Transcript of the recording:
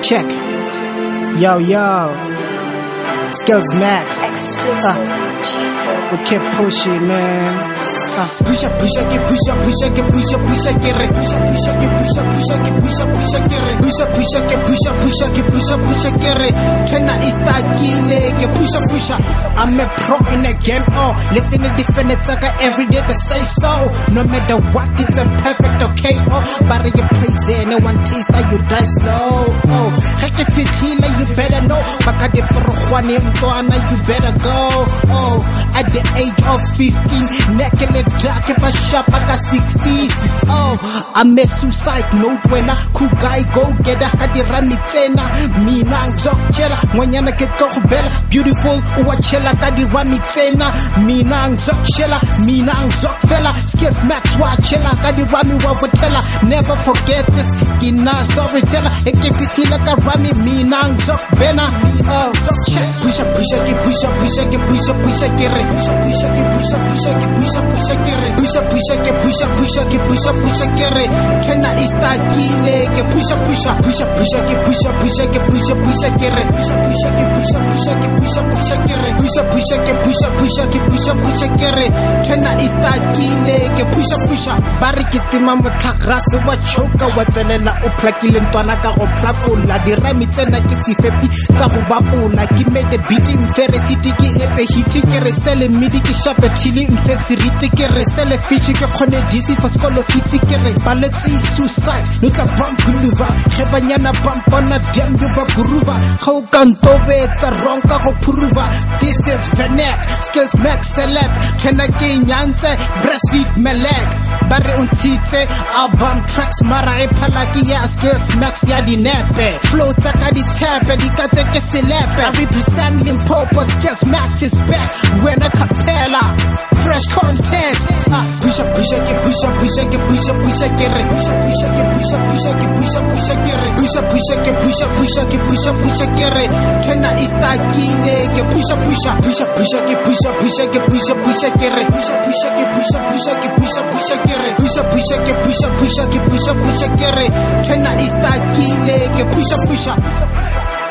Check. Yo, Skills Max. We keep pushing, man. Push up, get it. Push up, get it. Tena istagile, push up. I'm a pro in the game, oh. Listen to defend it, every day they say so. No matter what, it's imperfect, okay, oh. But you praise it, no one taste that you die slow, oh. Heke fit healer, you better know. Baka de projuane mtoana, you better go, oh. At the age of 15, naked dark, if I shop at 16, oh. I'm a suicide note when I cool guy go get a hadirami tena. Mina zok chela, mwanyana get bella. Beautiful, uwachela kadirami tena. Mina zok chela, mina zok fella. Skills Max wachela kadirami wavotela. Never forget this, kina storyteller. Ekifitila karami, mina zok bena. Oh, push up, get it. Push up, get it. Tena istagile, get push up, get it. Push up, get it. Tena istagile, get push up. Barikitima mutagase wa choka wa tselela o plakile ntwana ka go plakula dirami tsena ke sifepi tsa go bapula ke mede beating feresity ke etse hit ke re sele midi ke shape tili infesirite ke re sele fish ke khone disi for school office ke re baletsi suicide no tla bump guluva ge banyana bump ona dem you ba guruva go kantobe tsa wrong ka go phuruva. This is Venek Skills Max celeb tena ke nyantse breastfeed meleg bare untitse album tracks mara e palaki ya Skills Max ya dinepe flow tsa ka di tepe di ka tse ke celepe. I represent Limpopo. Skills Max is back when a cappella fresh content. Push up, get it. Tena istagile, get push up, Tena istagile, get push up.